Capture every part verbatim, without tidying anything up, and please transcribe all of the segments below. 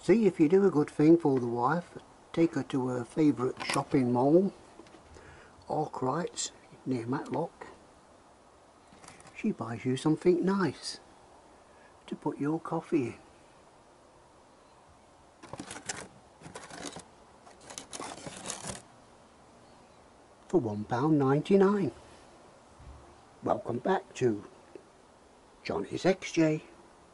See, if you do a good thing for the wife, take her to her favourite shopping mall, Arkwright's, near Matlock. She buys you something nice to put your coffee in. For one pound ninety-nine. Welcome back to Johnny's X J.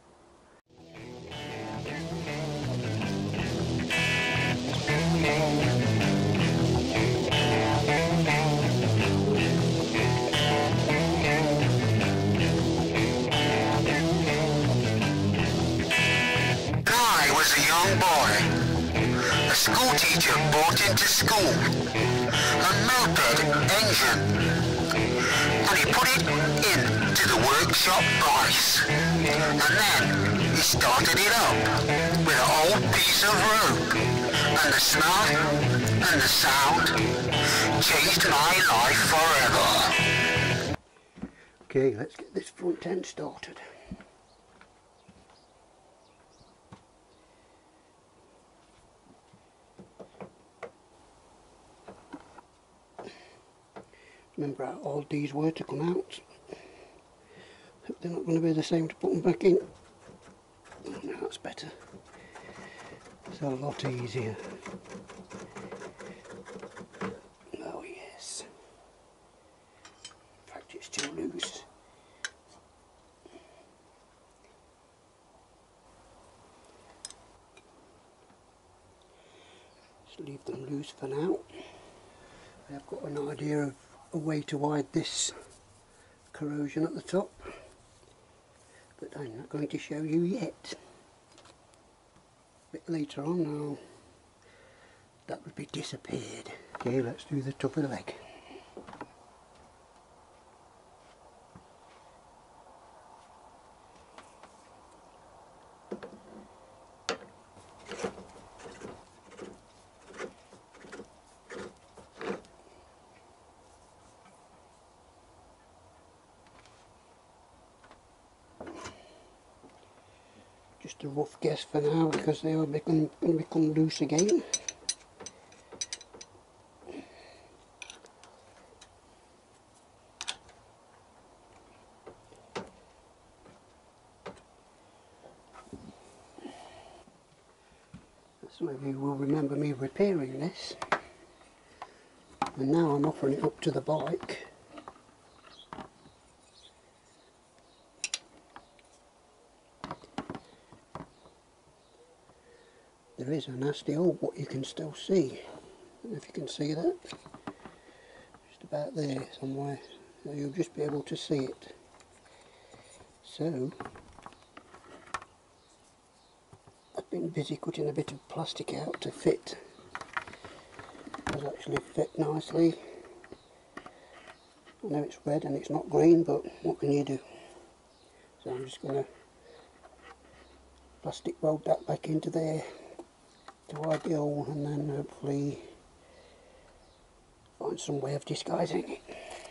Young boy, a school teacher brought into school a moped engine, and he put it into the workshop price, and then he started it up with an old piece of rope, and the smell and the sound changed my life forever. Okay, let's get this front end started. Remember how old these were to come out? Hope they're not going to be the same to put them back in. Oh, no, that's better. It's a lot easier. Oh yes. In fact, it's too loose. Just leave them loose for now. I've got an idea of a way to hide this corrosion at the top, but I'm not going to show you yet. A bit later on now that would be disappeared. Okay, let's do the top of the leg. Just a rough guess for now, because they are going to become loose again. Some of you will remember me repairing this, and now I'm offering it up to the bike. There is a nasty hole, but you can still see. I don't know if you can see that. Just about there somewhere. So you'll just be able to see it. So, I've been busy cutting a bit of plastic out to fit. It does actually fit nicely. I know it's red and it's not green, but what can you do? So I'm just going to plastic weld that back into there to hide the hole, and then hopefully find some way of disguising it.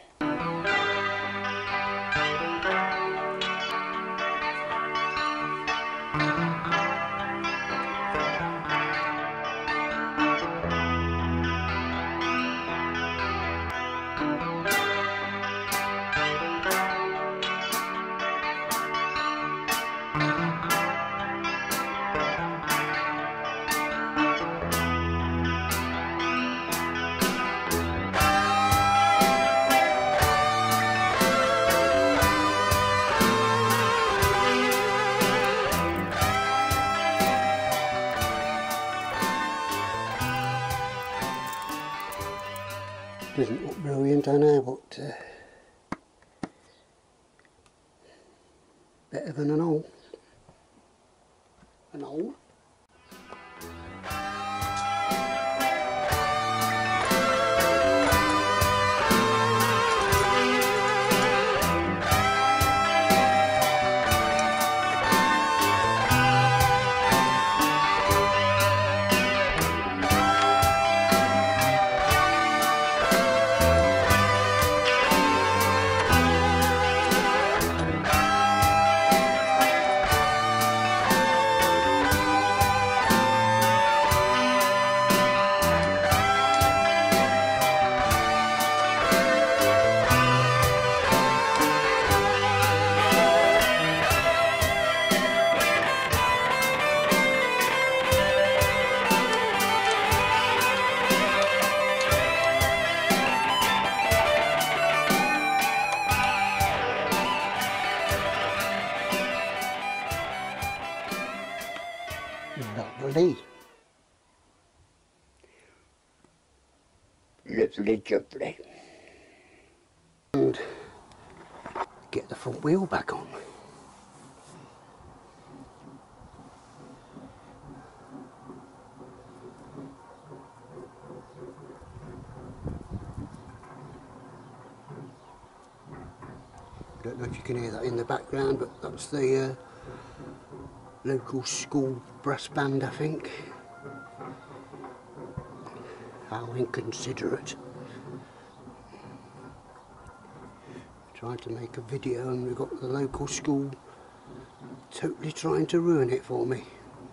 Doesn't look brilliant, I know, but uh, better than an hole. An hole. Lovely. Lovely jubbly. And get the front wheel back on. Don't know if you can hear that in the background, but that's the uh, local school brass band, I think. How inconsiderate. Trying to make a video and we've got the local school totally trying to ruin it for me.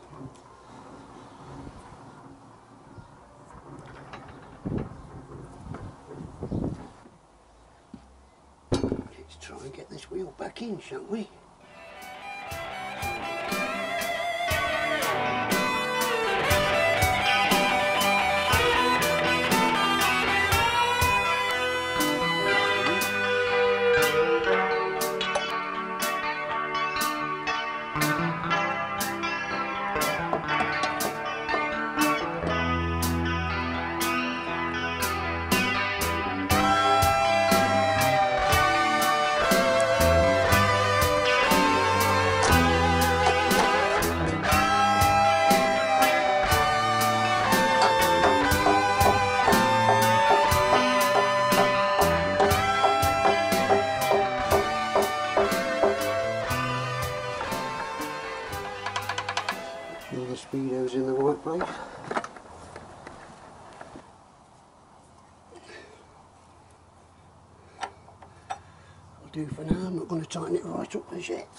Let's try and get this wheel back in, shall we? All the speedo's in the right place. I'll do for now. I'm not going to tighten it right up as yet.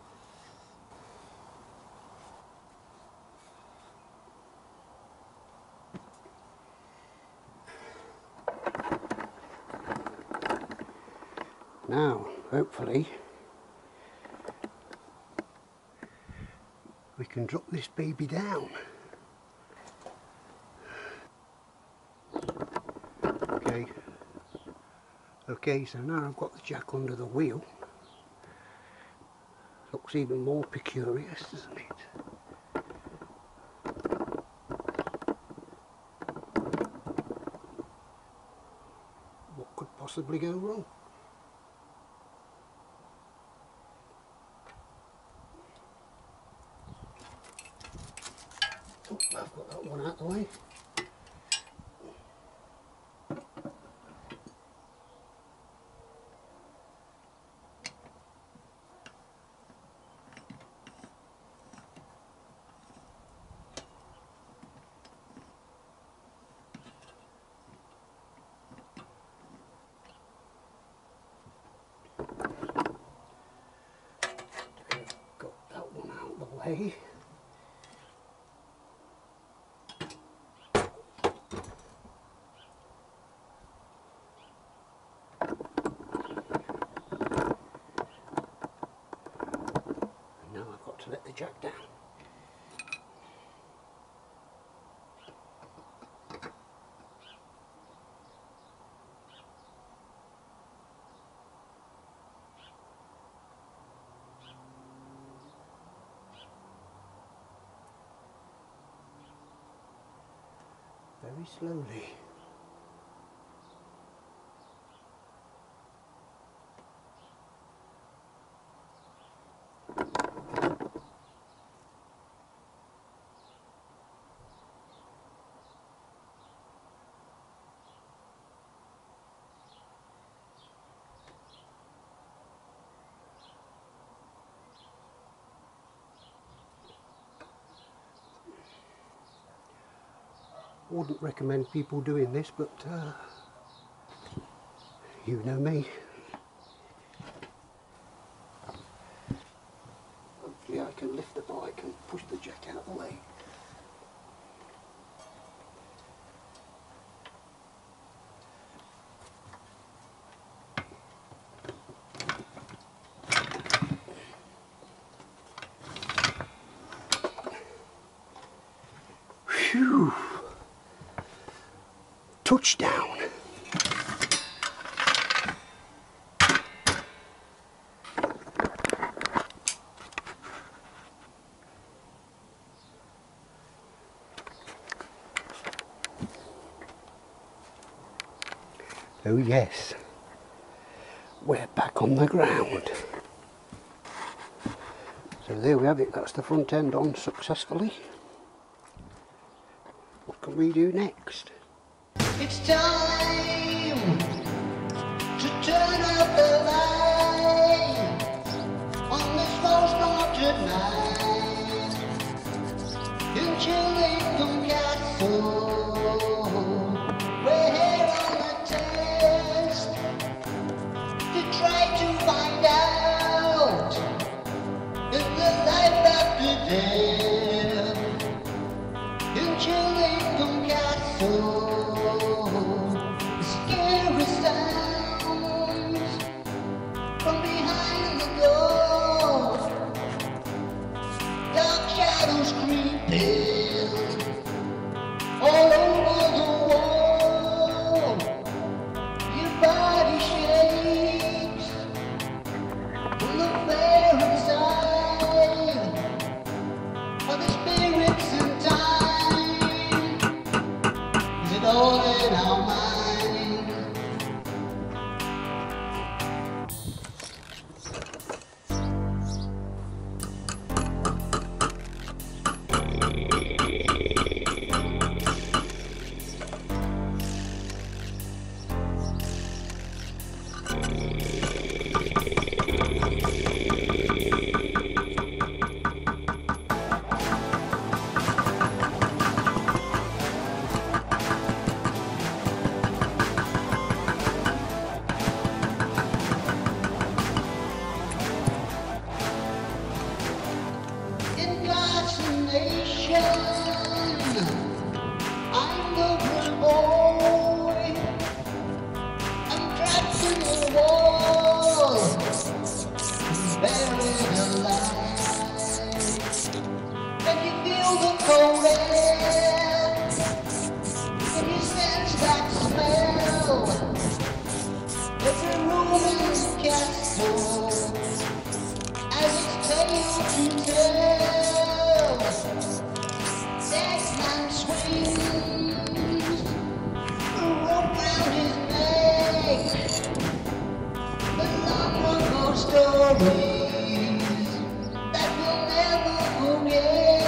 Now, hopefully, we can drop this baby down. Okay. Okay, so now I've got the jack under the wheel. Looks even more precarious, doesn't it? What could possibly go wrong? Oh, I've got that one out the way. Got that one out the way. Now I've got to let the jack down. Very slowly. Wouldn't recommend people doing this, but uh, you know me. Hopefully I can lift the bike and push the jack out of the way. Phew! Touchdown! Oh yes, we're back on the ground. So there we have it, that's the front end on successfully. What can we do next? It's time to turn out the light on this most haunted night in Chillingham Castle. We're here on a test to try to find out if the life after death in Chillingham Castle. Scary sounds from behind the door, dark shadows creeping all over the wall. Your body shakes from the fear inside of the spirits in time. Is it all in our mind? I'm the good boy. I'm trapped in the wall, buried alive. And you feel the cold air, and you sense that smell. Every room in the castle has its tale to tell. Sex man swings a rope round his neck. The long ago stories that we'll never forget.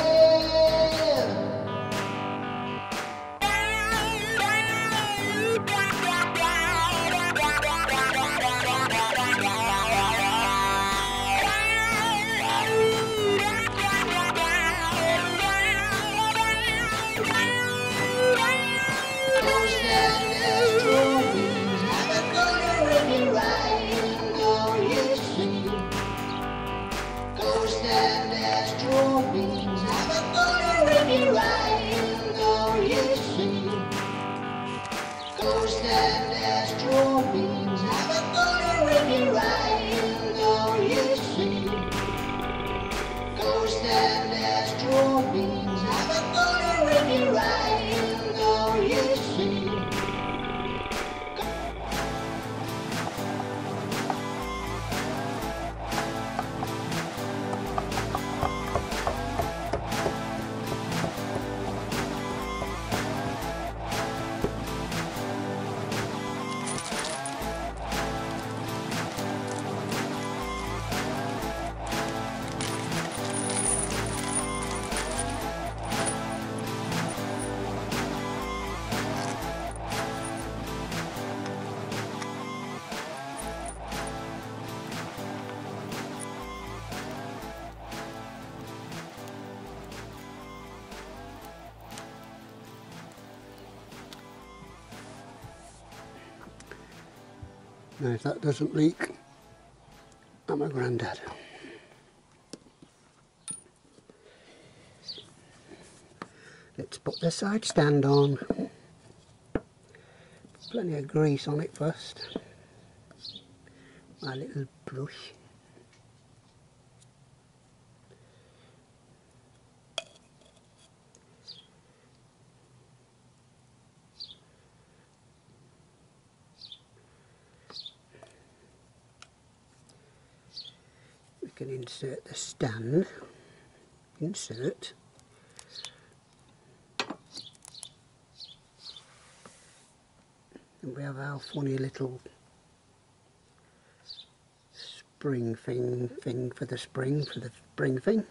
Now if that doesn't leak, I'm a grandad. Let's put the side stand on. Plenty of grease on it first. My little brush. We can insert the stand. Insert. And we have our funny little spring thing, thing for the spring, for the spring thing.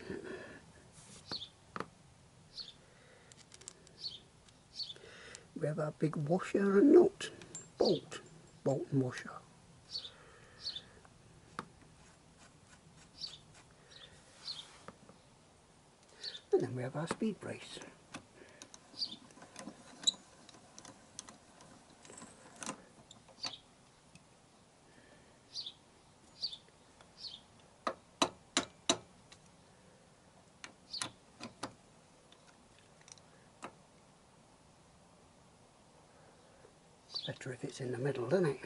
We have our big washer and nut, bolt, bolt and washer. And then we have our speed brace. Better if it's in the middle, doesn't it?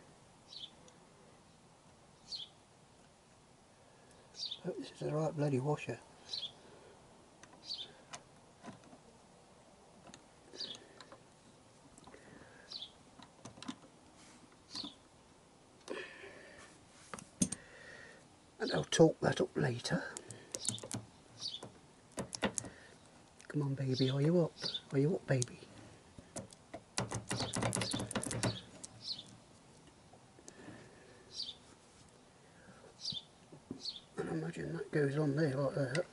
Hope this is the right bloody washer. And I'll talk that up later. Come on baby, are you up? Are you up baby? And I imagine that goes on there like that.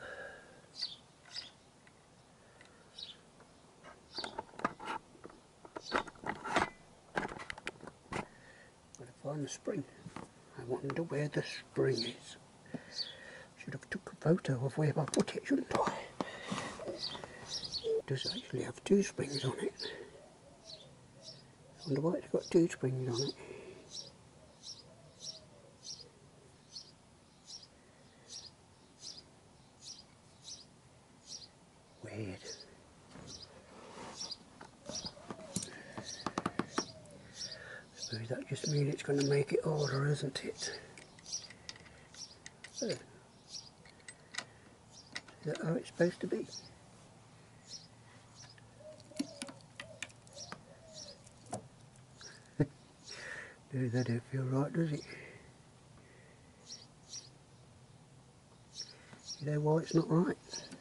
Gotta find the spring. I wonder where the spring is. Should have took a photo of where I put it, shouldn't I? It does actually have two springs on it. I wonder why it's got two springs on it. Weird. I suppose that just means it's going to make it harder, isn't it? So, is that how it's supposed to be? No, that don't feel right, does it? You know why it's not right?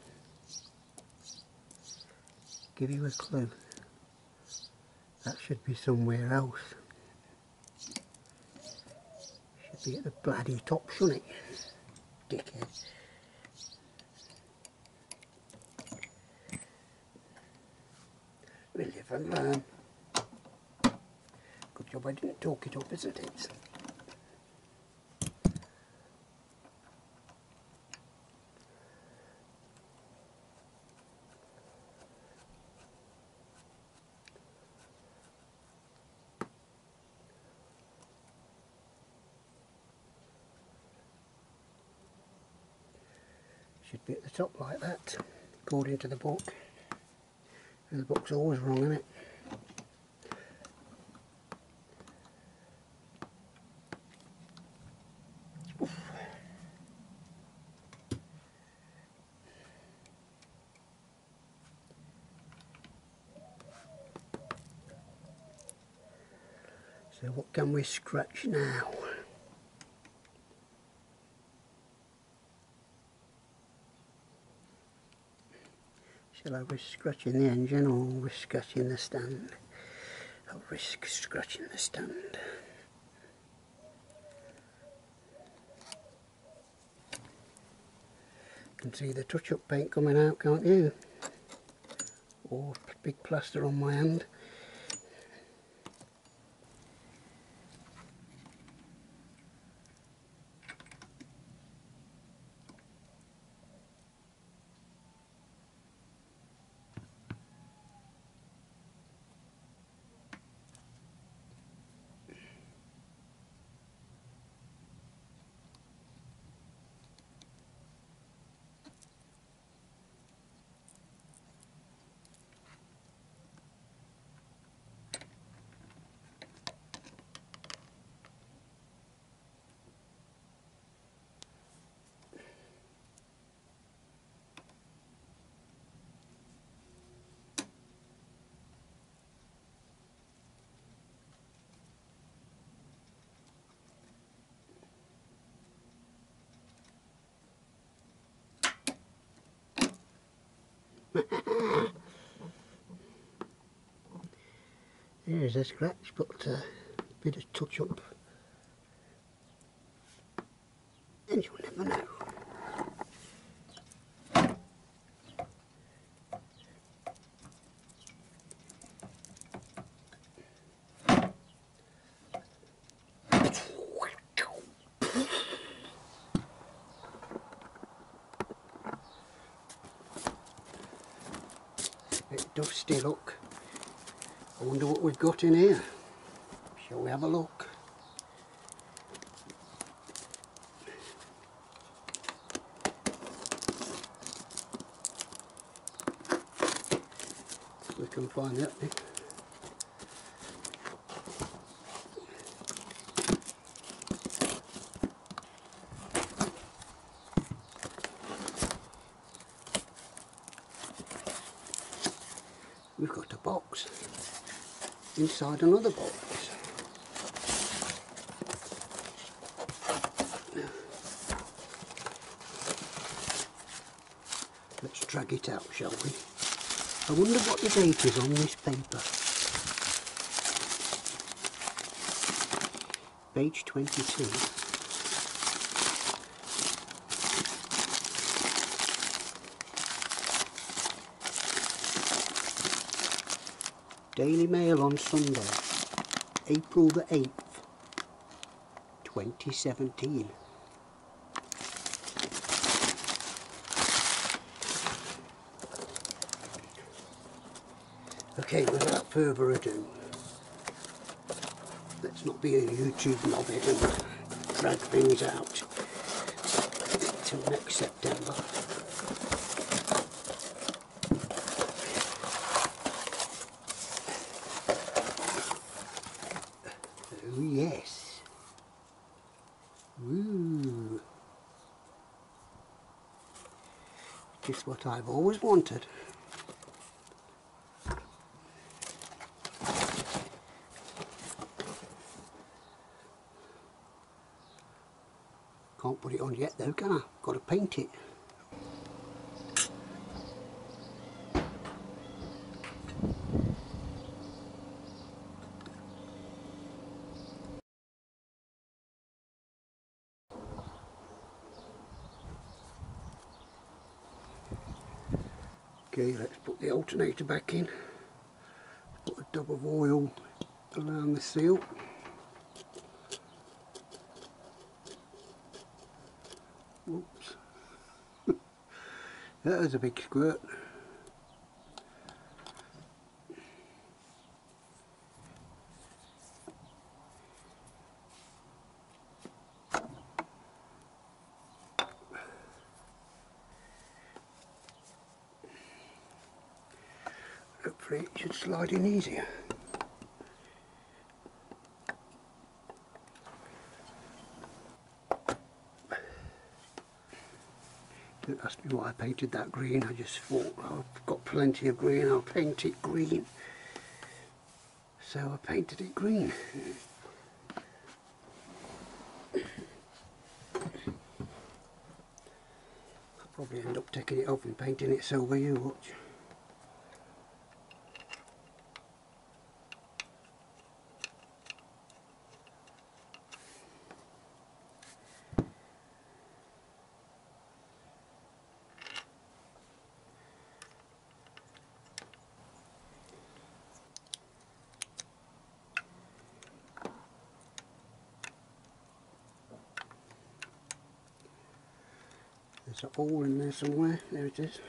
Give you a clue. That should be somewhere else. Should be at the bloody top, shouldn't it? Dickhead. We live and learn. Good job I didn't talk it up, isn't it? Should be at the top like that, according to the book. And the book's always wrong, isn't it? Oof. So what can we scratch now? Shall I risk scratching the engine or risk scratching the stand? I'll risk scratching the stand. You can see the touch-up paint coming out, can't you? Or big plaster on my hand. There's a scratch, but a uh, bit of touch up, and you'll never know. Bit dusty, look. I wonder what we've got in here. Shall we have a look? We can find that thing. We've got a box inside another box. Now, let's drag it out, shall we? I wonder what the date is on this paper. Page twenty-two. Daily Mail on Sunday, April the eighth, twenty seventeen. Okay, without further ado, let's not be a YouTube knobhead and drag things out till next September. Oh yes. Woo. Just what I've always wanted. Can't put it on yet though, can I? Got to paint it. Okay, let's put the alternator back in. Put a dab of oil around the seal. Whoops. That was a big squirt. Hopefully it should slide in easier. Don't ask me why I painted that green. I just thought, oh, I've got plenty of green, I'll paint it green. So I painted it green. I'll probably end up taking it off and painting it silver, you watch. There's a hole in there somewhere. There it is.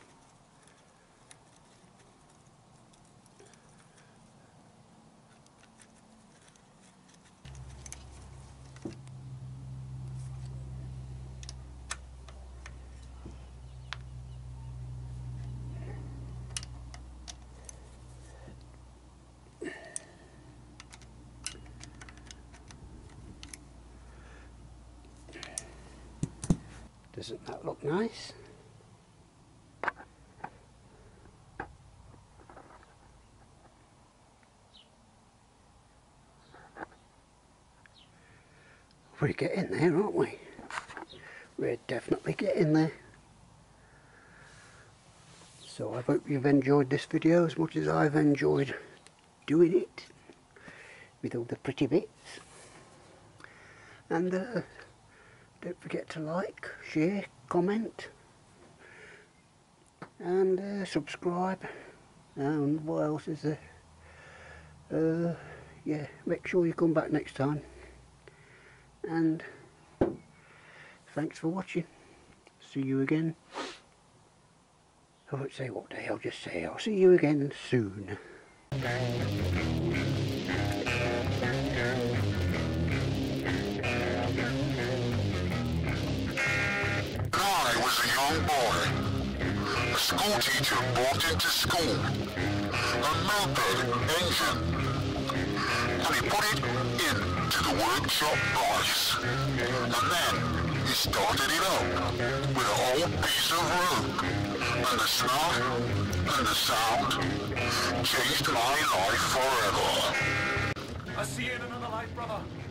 Doesn't that look nice? We're getting there, aren't we? We're definitely getting there. So I hope you've enjoyed this video as much as I've enjoyed doing it. with all the pretty bits. And uh, don't forget to like, share, comment and uh, subscribe. And what else is there? Uh, yeah, make sure you come back next time. And thanks for watching. See you again. I won't say what day, I'll just say I'll see you again soon. I was a young boy. A school teacher brought into school a moped engine, and he put it into the workshop price. And then he started it up with an old piece of rope, and the smell and the sound changed my life forever. I'll see you in another life, brother.